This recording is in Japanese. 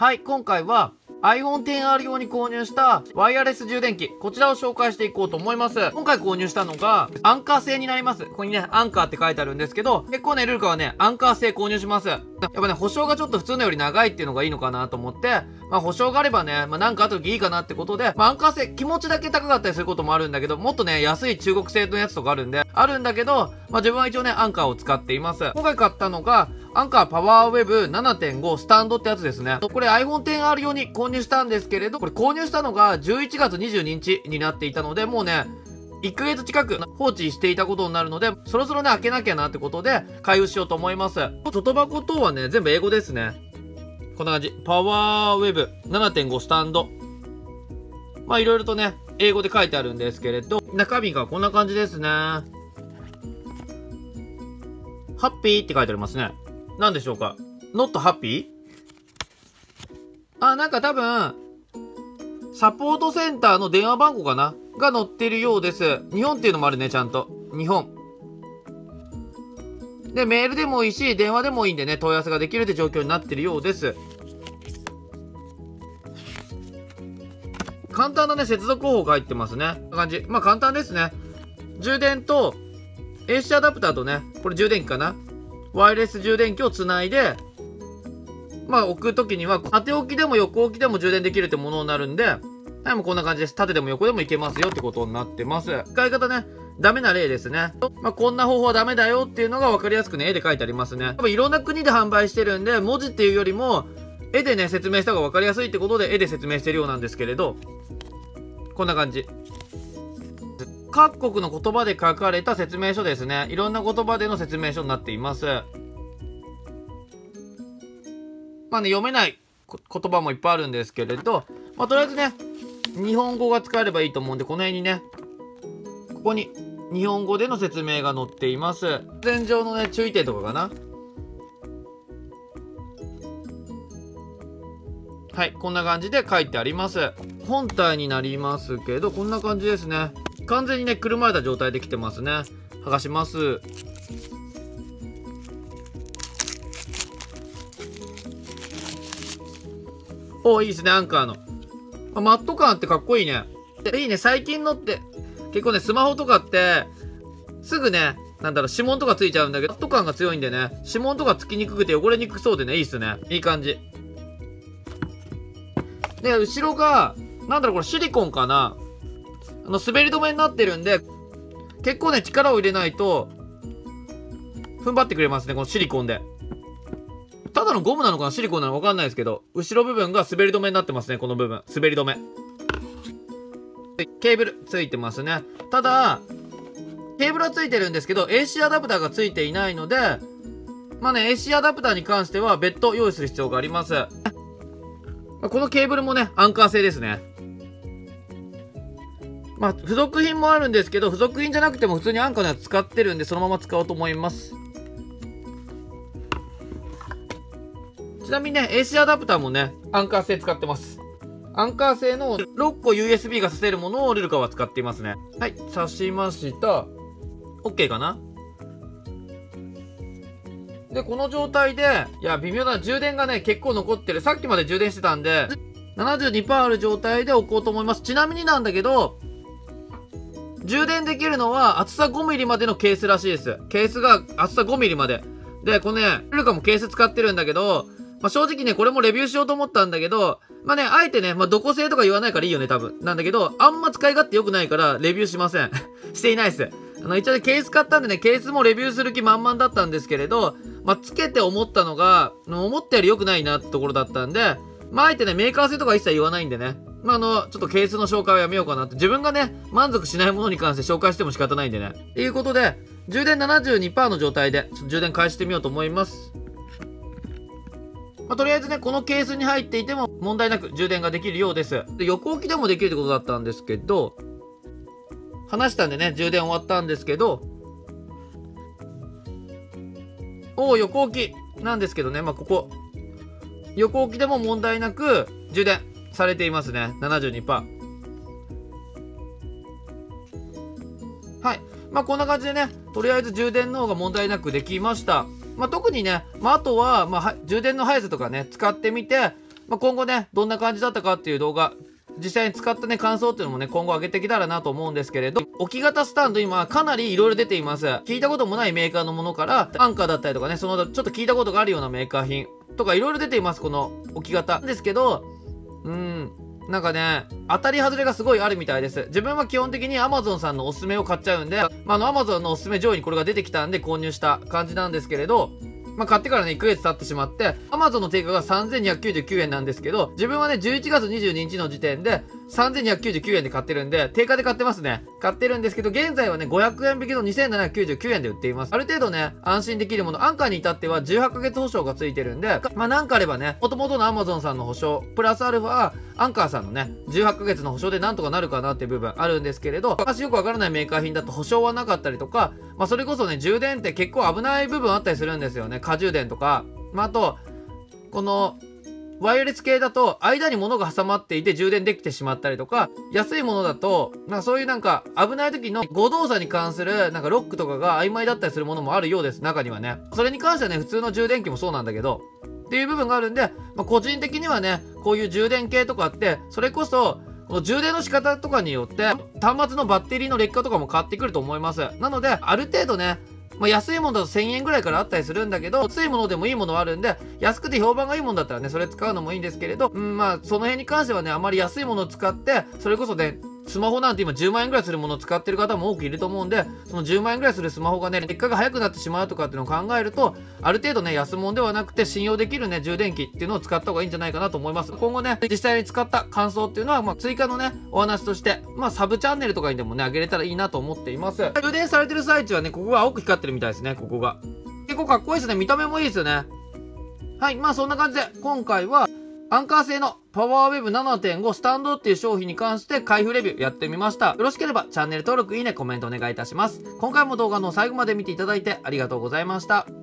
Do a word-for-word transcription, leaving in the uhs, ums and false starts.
はい、今回は アイフォンテンアール 用に購入したワイヤレス充電器、こちらを紹介していこうと思います。今回購入したのがアンカー製になります。ここにね、アンカーって書いてあるんですけど、結構ね、ルルカはね、アンカー製購入します。やっぱね、保証がちょっと普通のより長いっていうのがいいのかなと思って、まあ保証があればね、まあなんかあった時いいかなってことで、まあアンカー製、気持ちだけ高かったりすることもあるんだけど、もっとね、安い中国製のやつとかあるんで、あるんだけど、まあ自分は一応ね、アンカーを使っています。今回買ったのが、アンカーパワーウェブ ななてんご スタンドってやつですね。これ アイフォンテンアール 用に購入したんですけれど、これ購入したのがじゅういちがつにじゅうににちになっていたので、もうね、いっかげつ近く放置していたことになるので、そろそろね、開けなきゃなってことで、開封しようと思います。外箱等はね、全部英語ですね。こんな感じ。パワーウェブ ななてんご スタンド。まあ、いろいろとね、英語で書いてあるんですけれど、中身がこんな感じですね。ハッピーって書いてありますね。何でしょうか？ not happy？ あ、なんか多分、サポートセンターの電話番号かなが載ってるようです。日本っていうのもあるね、ちゃんと。日本。で、メールでもいいし、電話でもいいんでね、問い合わせができるって状況になってるようです。簡単なね、接続方法が入ってますね。こんな感じ。まあ簡単ですね。充電と、エーシー アダプターとね、これ充電器かな？ワイヤレス充電器をつないで、まあ置くときには、縦置きでも横置きでも充電できるってものになるんで、はい、もうこんな感じです。縦でも横でもいけますよってことになってます。使い方ね、ダメな例ですね。まあこんな方法はダメだよっていうのが分かりやすくね、絵で書いてありますね。多分いろんな国で販売してるんで、文字っていうよりも、絵でね、説明した方が分かりやすいってことで、絵で説明してるようなんですけれど、こんな感じ。各国の言葉で書かれた説明書ですね。いろんな言葉での説明書になっています。まあね、読めない言葉もいっぱいあるんですけれど、まあとりあえずね、日本語が使えればいいと思うんで、この辺にね、ここに日本語での説明が載っています。安全上のね、注意点とかかな。はい、こんな感じで書いてあります。本体になりますけど、こんな感じですね。完全にね、くるまれた状態で来てますね。剥がします。おー、いいですね、アンカーの。あ、マット感あってかっこいいね。いいね、最近のって、結構ね、スマホとかって、すぐね、なんだろう、指紋とかついちゃうんだけど、マット感が強いんでね、指紋とかつきにくくて汚れにくそうでね、いいっすね。いい感じ。で、後ろが、なんだろう、これシリコンかな？あの、滑り止めになってるんで、結構ね、力を入れないと、踏ん張ってくれますね、このシリコンで。ただのゴムなのかなシリコンなのかわかんないですけど、後ろ部分が滑り止めになってますね、この部分。滑り止め。ケーブルついてますね。ただ、ケーブルはついてるんですけど、エーシー アダプターがついていないので、まあね、エーシー アダプターに関しては別途用意する必要があります。このケーブルもね、アンカー製ですね。まあ、付属品もあるんですけど、付属品じゃなくても普通にアンカーのやつ使ってるんで、そのまま使おうと思います。ちなみにね、エーシー アダプターもね、アンカー製使ってます。アンカー製のろっこ ユーエスビー が挿せるものをルルカは使っていますね。はい、挿しました。OK かな？で、この状態で、いや、微妙な充電がね、結構残ってる。さっきまで充電してたんで、ななじゅうにパーセント ある状態で置こうと思います。ちなみになんだけど、充電できるのは厚さごミリまでのケースらしいです。ケースが厚さごミリまで。で、このね、ルルカもケース使ってるんだけど、まあ、正直ね、これもレビューしようと思ったんだけど、まあね、あえてね、まあ、どこ製とか言わないからいいよね、多分。なんだけど、あんま使い勝手良くないから、レビューしません。していないです。あの、一応ね、ケース買ったんでね、ケースもレビューする気満々だったんですけれど、まあ、つけて思ったのが、思ったより良くないなってところだったんで、まあ、あえてね、メーカー製とか一切言わないんでね。まあ、あの、ちょっとケースの紹介はやめようかなって。自分がね、満足しないものに関して紹介しても仕方ないんでね。ということで、充電 ななじゅうにパーセント の状態で、ちょっと充電開してみようと思います。まあ、とりあえずね、このケースに入っていても問題なく充電ができるようです。で、横置きでもできるってことだったんですけど、話したんでね、充電終わったんですけど、おお、横置きなんですけどね、まあ、ここ、横置きでも問題なく充電されていますね。ななじゅうにパーセント。はい。まあ、こんな感じでね、とりあえず充電の方が問題なくできました。まあ、特にね、まあ、あとは、まあ、充電の速さとかね、使ってみて、 まあ、今後ね、どんな感じだったかっていう動画、実際に使ったね、感想っていうのもね、今後上げてきたらなと思うんですけれど、置き型スタンド今かなり色々出ています。聞いたこともないメーカーのものから、アンカーだったりとかね、そのちょっと聞いたことがあるようなメーカー品とか色々出ています、この置き型。ですけど、うーん、なんかね、当たり外れがすごいあるみたいです。自分は基本的に Amazon さんのおすすめを買っちゃうんで、まあ、あの Amazon のおすすめ上位にこれが出てきたんで購入した感じなんですけれど、まあ、買ってからね、いっかげつ経ってしまって、Amazon の定価がさんぜんにひゃくきゅうじゅうきゅうえんなんですけど、自分はね、じゅういちがつにじゅうににちの時点でさんぜんにひゃくきゅうじゅうきゅうえんで買ってるんで、定価で買ってますね。買ってるんですけど、現在はね、ごひゃくえん引きのにせんななひゃくきゅうじゅうきゅうえんで売っています。ある程度ね、安心できるもの、アンカーに至ってはじゅうはちかげつ保証がついてるんで、まあ、なんかあればね、元々の Amazon さんの保証、プラスアルファ、アンカーさんのね、じゅうはちかげつの保証でなんとかなるかなっていう部分あるんですけれど、私よくわからないメーカー品だと保証はなかったりとか、まあ、それこそね、充電って結構危ない部分あったりするんですよね。過充電とか。まあ、あと、この、ワイヤレス系だと、間に物が挟まっていて充電できてしまったりとか、安いものだと、なんかそういうなんか、危ない時の誤動作に関する、なんかロックとかが曖昧だったりするものもあるようです、中にはね。それに関してはね、普通の充電器もそうなんだけど、っていう部分があるんで、まあ、個人的にはね、こういう充電系とかって、それこそ、この充電の仕方とかによって、端末のバッテリーの劣化とかも変わってくると思います。なので、ある程度ね、まあ、安いものだとせんえんぐらいからあったりするんだけど、安いものでもいいものはあるんで、安くて評判がいいものだったらね、それ使うのもいいんですけれど、うん、まあ、その辺に関してはね、あまり安いものを使って、それこそね、スマホなんて今じゅうまんえんぐらいするものを使ってる方も多くいると思うんで、そのじゅうまんえんぐらいするスマホがね、劣化が早くなってしまうとかっていうのを考えると、ある程度ね、安物ではなくて信用できるね、充電器っていうのを使った方がいいんじゃないかなと思います。今後ね、実際に使った感想っていうのは、まあ、追加のね、お話として、まあ、サブチャンネルとかにでもね、あげれたらいいなと思っています。充電されてる最中はね、ここが青く光ってるみたいですね、ここが。結構かっこいいですね。見た目もいいですよね。はい、まあそんな感じで、今回は、アンカー製のパワーウェブ ななてんご スタンドっていう商品に関して開封レビューやってみました。よろしければチャンネル登録、いいね、コメントお願いいたします。今回も動画の最後まで見ていただいてありがとうございました。